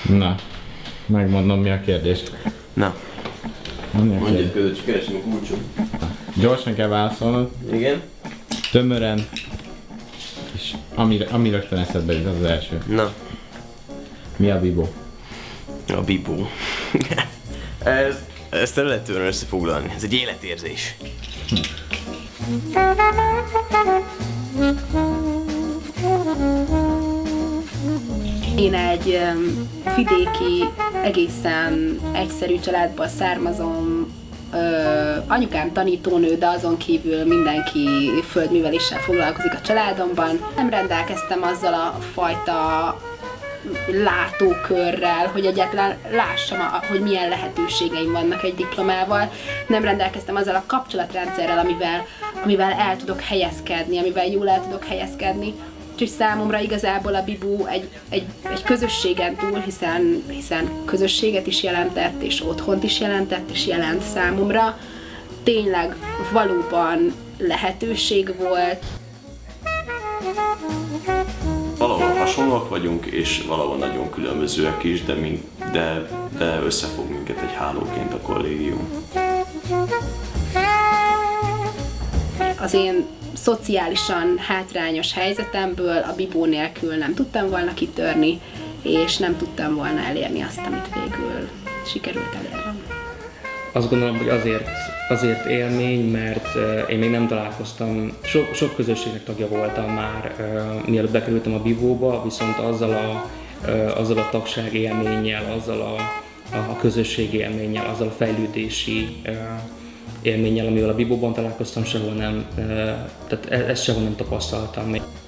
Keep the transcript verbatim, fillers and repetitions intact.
Na, megmondom, mi a kérdés. Na. Mondjad között, csak keresem a kulcsom. Gyorsan kell válaszolnod. Igen. Tömören. És ami, ami rögtön eszedbe jut, az az első. Na. Mi a bibó? A bibó. ez, ezt el lehet tőle összefoglalni. Ez egy életérzés. Hm. Én egy um, vidéki, egészen egyszerű családból származom. Ö, anyukám tanítónő, de azon kívül mindenki földműveléssel foglalkozik a családomban. Nem rendelkeztem azzal a fajta látókörrel, hogy egyáltalán lássam, hogy milyen lehetőségeim vannak egy diplomával. Nem rendelkeztem azzal a kapcsolatrendszerrel, amivel, amivel el tudok helyezkedni, amivel jól el tudok helyezkedni. Úgyhogy számomra igazából a bibó egy, egy, egy közösségen túl, hiszen, hiszen közösséget is jelentett, és otthont is jelentett, és jelent számomra. Tényleg valóban lehetőség volt. Valahol hasonlóak vagyunk, és valahol nagyon különbözőek is, de, mind, de, de összefog minket egy hálóként a kollégium. Az én szociálisan hátrányos helyzetemből a bibó nélkül nem tudtam volna kitörni, és nem tudtam volna elérni azt, amit végül sikerült elérnem. Azt gondolom, hogy azért, azért élmény, mert én még nem találkoztam, sok, sok közösségnek tagja voltam már, mielőtt bekerültem a bibóba, viszont azzal a, azzal a tagság élménnyel, azzal a, a közösség élménnyel, azzal a fejlődési élménnyel, amivel a bibóban találkoztam, sehol nem, tehát ezt sehol nem tapasztaltam még.